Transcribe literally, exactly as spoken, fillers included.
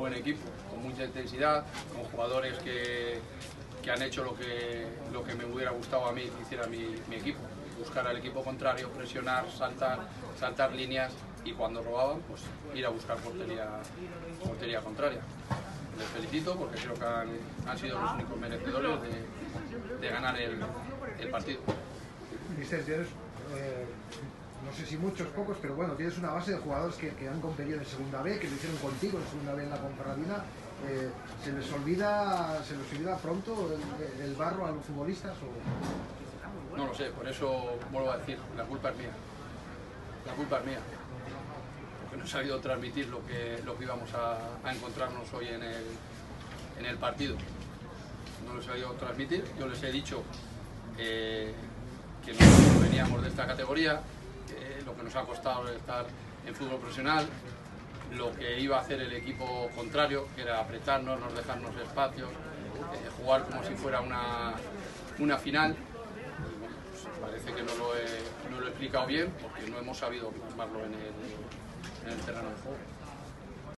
buen equipo, con mucha intensidad, con jugadores que, que han hecho lo que, lo que me hubiera gustado a mí que hiciera mi, mi equipo. Buscar al equipo contrario, presionar, saltar, saltar líneas y cuando robaban, pues ir a buscar portería, portería contraria. Les felicito porque creo que han, han sido los únicos merecedores de, de ganar el, el partido. Mister, tienes, eh, no sé si muchos, pocos, pero bueno, tienes una base de jugadores que, que han competido en Segunda B, que lo hicieron contigo en Segunda B en la Ponferradina. Eh, ¿Se les olvida, se les olvida pronto el, el barro a los futbolistas? O... No lo sé, por eso vuelvo a decir, la culpa es mía. La culpa es mía. Porque no he sabido transmitir lo que, lo que íbamos a, a encontrarnos hoy en el, en el partido. No lo he sabido transmitir. Yo les he dicho eh, que nosotros veníamos de esta categoría, que lo que nos ha costado estar en fútbol profesional, lo que iba a hacer el equipo contrario, que era apretarnos, no dejarnos espacios, eh, jugar como si fuera una, una final. Y bueno, pues parece que no lo, he, no lo he explicado bien porque no hemos sabido plasmarlo en el, en el terreno de juego.